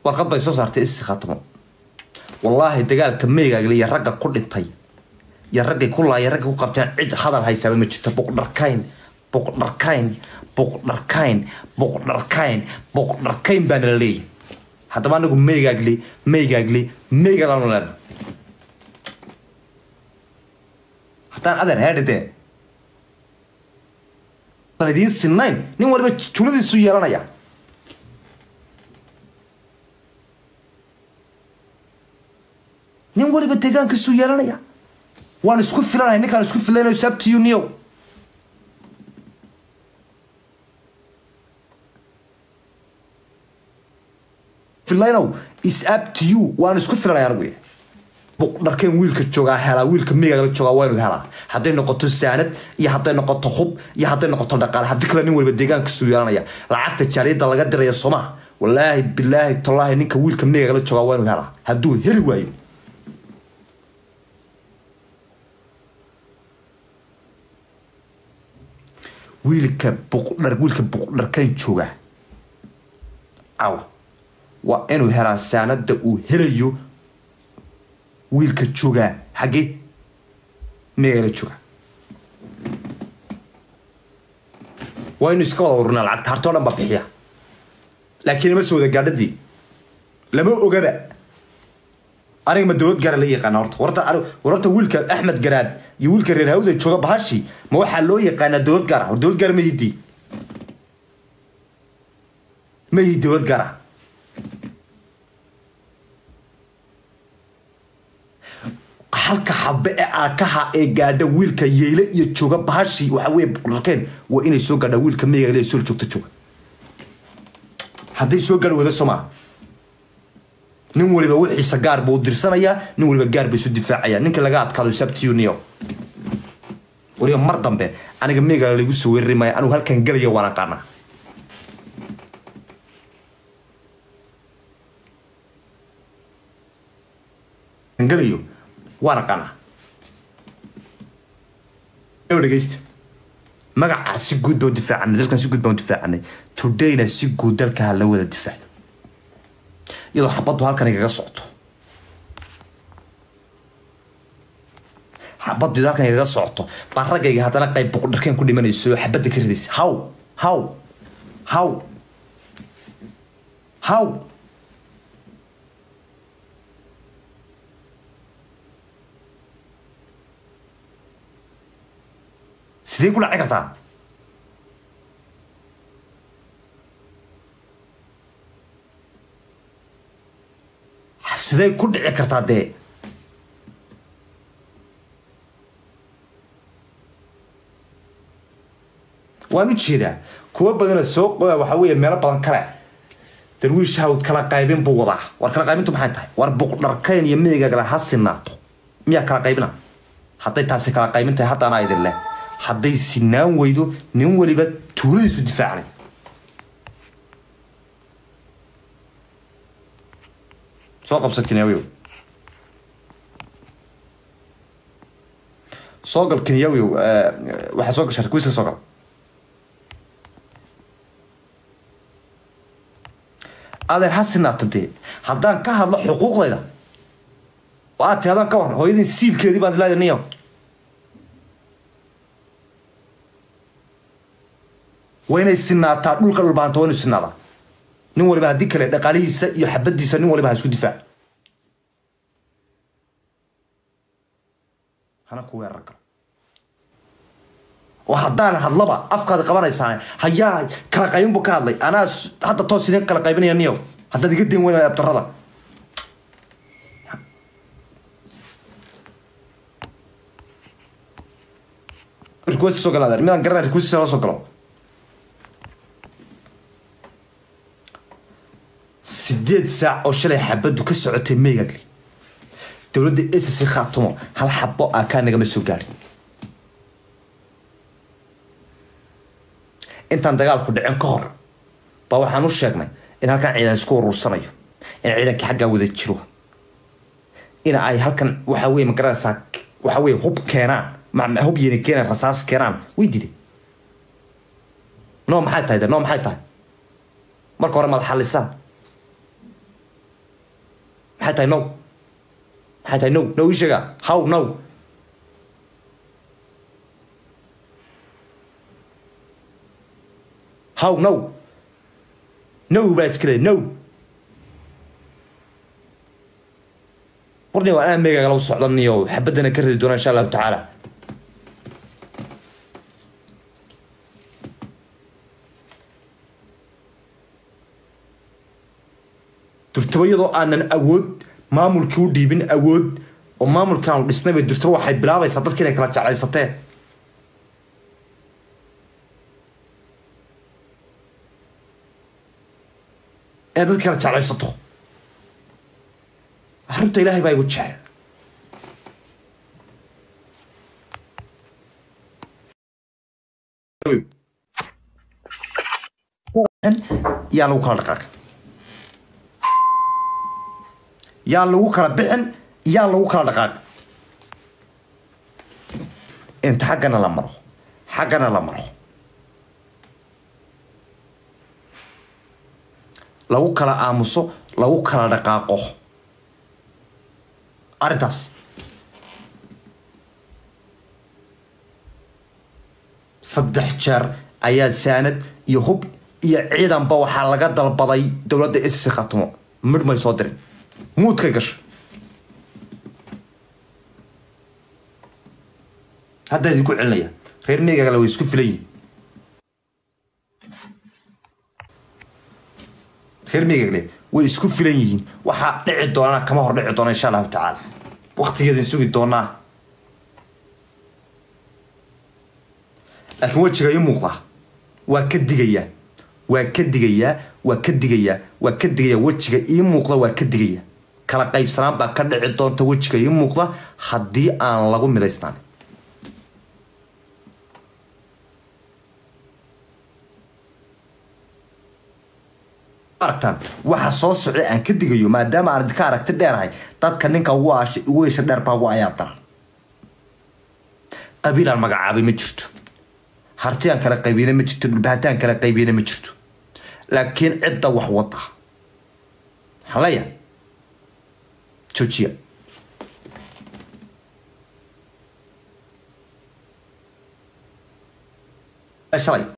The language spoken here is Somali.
warqad bay soo saartay is khatmo wallahi dagaalka meegaagli ya ragga ku dhintay ya ragga ku laayay ragga ku qabteen cid hadal haysa ma jirto boqdarkayn baan leeyahay hadaba anagu meegaagli meegalan hataan adeer heedhide sanadiin sinayn nin waliba tuladiisu yeelanaya nin waliba deegaankiisu yeelanaya waan isku filanahay ninkaan isku filaynayo sabtiyo niyo filaynaw is up to you waan isku filanaya anigu boqdarkeen wiilka jooga hela wiilka miyiga la jooga waa inuu helaa haday noqoto saanad iyo haday noqoto hub iyo haday noqoto dhaqaale hadii kale nin waliba deegaankiisu yeelanaya lacagta jaariyada laga dirayo Soomaa wallahi billahi tallahi ninka wiilka miyiga la jooga waa inuu helaa haduu heli waayo wiilka boqdarkeen jooga aw waa inuu helaa saanada uu helayo wiilka jooga xaqi meela jooga waa inuu iska ururna lacag harto dhan ba bixiya laakiin ma soo gaadhadii lama ogaba aniga ma dawlad gaar la yaqaan horta wiilka Axmed Garaad iyo wiilka reer Hawda jooga bahashi ma waxa loo yaqaan dawlad gaar ma yidii dawlad gaar halka xabbe aakaha ee gaadha wiilka yeele iyo jooga bahashi waxa way boqorkeen waa inay soo gaadha wiilka meeyaga soo joogta jooga haday soo gaadho wada Soomaa nin waliba wixii sagaar buu dirsanaya nin waliba gaar bay soo difaacaya ninka laga adkaado sabtiyo niyo wariyo mar dambe aniga meeyaga lagu soo weerarimay anigu halkan galayo waan aqaana galayo وانا قانا اوريجست magaca si guud buu difaacnay dalkan si guud buu difaacnay today si guud dalka la wada difaac iyadoo xabadu halkan iga socdo xabadu dalkan iga socdo barragayga hadana qayb boqdarkeen ku dhimanayso xabada ka ridaysa how sidee ku dhici kartaa sidee ku dhici kartaa dee waan u jeedaa kuwa badan soo waxa weeye meelo badan kale darwiish hawd kala qaybin buu wadaa war kala qaybintu maxay tahay war boqdarkeen iyo meeyaga kala hasinaato miya kala qaybina haday taasi kala qaybin tahay hadda ana idin leh hadday sinaan weydo nin waliba tuuladiisu difaacnay soo qabsan Kenyawiyo soo gal Kenyawiyo waxa soo gashay kuwiisa soo gal adeer hasinaatade haddaan ka hadlo xuquuqdayda waa taadaan ka waran hooyadii siilkeedii baan leeyahay وين السنة تقول كل البانتون السنة نور بهديك الدقالي يحبدي سنور بها سود دفاع أنا قوي الرجل وحضانا هاللبا أفقد قبنا يساني هيا كلا قايم بكالي أنا حتى توصيني كلا قايمين ينيو حتى تقدم وين يبترضى الكويس سوق هذا مين قرر الكويس سوق سديد ساعة أو شلي حبدو كسعتي ميجاكلي دولدي إساسي خاطمو هل حبو أكان نجم السجاري أنت عندك كل عن كهر بوحنا نص شجمة إن هالكان عيدا سكور والصنايع إن عيدا كحاجة وذا تشروه إن أي هالكان وحوي مقراسك وحوي هوب كيران مع هوب يعني كيران رصاص كيران ويدي نوم حتى هذا نوم حتى مركور ما الحلسان حتى نو حتى نو إيش جا how no how no بس كده no ورني وأنا ميجا لو صعدني يو حبدنا كرر دون إن شاء الله تعالى durtabayadoo aanan awood maamulkii u dhiibin awood oo maamulkan dhisnay bay durtaba waxay bilaabaysaa dadkii inay kala jeclaysateen ee dadkii kala jeclaysato arrinta ilaahay baa igu jecel yaa lagu kala dhaqaaqay yaa lagu kala bixin yaa lagu kala dhaqaaq inta xaggana la maro lagu kala aamuso lagu kala dhaqaaqo arrintaas saddex jeer ayaa saanad iyo hub iyo ciidanba waxaa laga dalbaday dowladda issi khatmo midh may soo dirin muudkay gasha hadda idinku celinaya reer meegagale way isku filan yihiin reer meegagle way isku filan yihiin waxaa dhici doonana kama hor dhici doona insha allahu tacaala waqtigeedin sugi doonaa laakiin wejiga ii muuqda waa ka digayaa wejiga ii muuqda waa ka digaya kala qaybsanaan baa ka dhici doonta wejiga ii muuqda haddii aan lagu midaysnaan aragtaan waxa soo socday aan ka digayo maadaama aan ka aragti dheerahay dadka ninka ugu yeesha dheer baa ugu ayaa daran qabiilaan magacaabay ma jirto hartiyaan kala qaybiyana ma jirto dhulbahataan kala qaybiyana ma jirto laakiin cidda wax wada halaya joojiya shalay